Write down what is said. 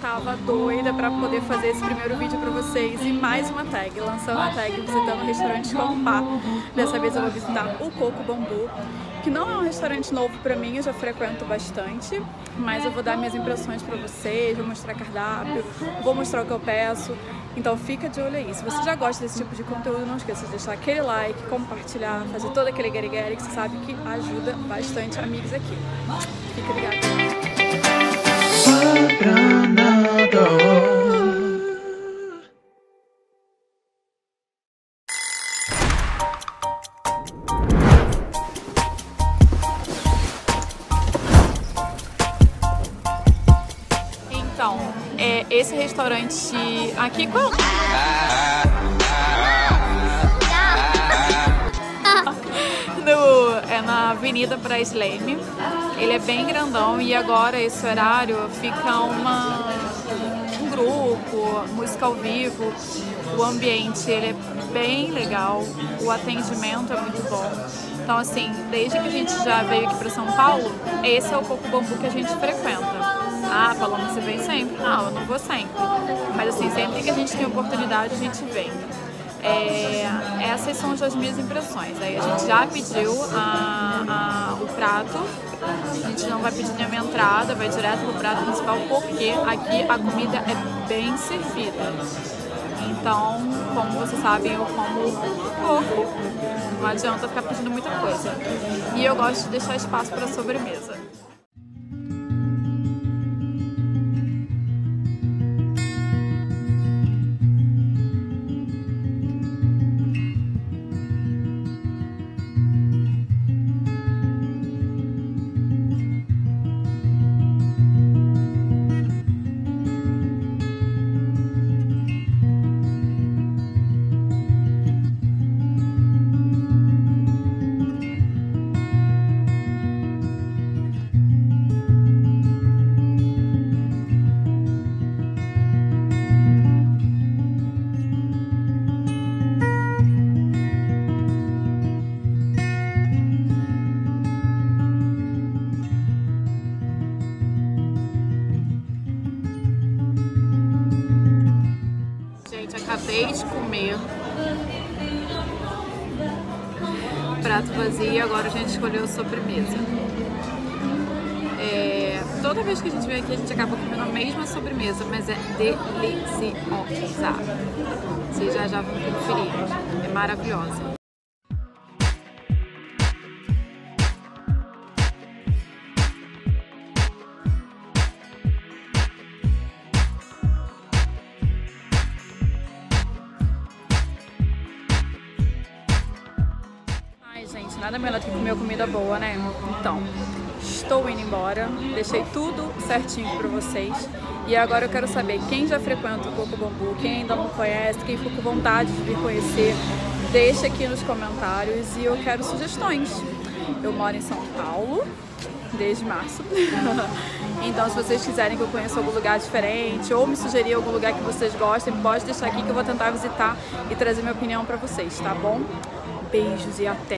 tava doida pra poder fazer esse primeiro vídeo pra vocês e mais uma tag, lançando a tag visitando o restaurante Compá. Dessa vez eu vou visitar o Coco Bambu, que não é um restaurante novo pra mim, eu já frequento bastante, mas eu vou dar minhas impressões pra vocês, vou mostrar cardápio, vou mostrar o que eu peço, então fica de olho aí. Se você já gosta desse tipo de conteúdo, não esqueça de deixar aquele like, compartilhar, fazer todo aquele guerigueri que você sabe que ajuda bastante amigos aqui. Fica ligado. Então, esse restaurante aqui, qual? É na Avenida Prasleme. Ele é bem grandão e agora esse horário fica um grupo, música ao vivo. O ambiente ele é bem legal, o atendimento é muito bom. Então assim, desde que a gente já veio aqui para São Paulo, esse é o Coco Bambu que a gente frequenta. Ah, Paloma, você vem sempre? Não, eu não vou sempre. Mas assim, sempre que a gente tem oportunidade, a gente vem. Essas são as minhas impressões. Aí a gente já pediu o prato, a gente não vai pedir nenhuma entrada, vai direto pro prato principal, porque aqui a comida é bem servida. Então, como vocês sabem, eu como pouco, não adianta ficar pedindo muita coisa. E eu gosto de deixar espaço para sobremesa. Acabei de comer, prato vazio e agora a gente escolheu a sobremesa. Toda vez que a gente vem aqui a gente acaba comendo a mesma sobremesa, mas é deliciosa. Vocês já vão conferir, é maravilhosa. Gente, nada melhor do que comer comida boa, né? Então, estou indo embora, deixei tudo certinho pra vocês. E agora eu quero saber quem já frequenta o Coco Bambu, quem ainda não conhece, quem ficou com vontade de vir conhecer, deixa aqui nos comentários e eu quero sugestões. Eu moro em São Paulo desde março, então se vocês quiserem que eu conheça algum lugar diferente ou me sugerir algum lugar que vocês gostem, pode deixar aqui que eu vou tentar visitar e trazer minha opinião pra vocês, tá bom? Beijos e até!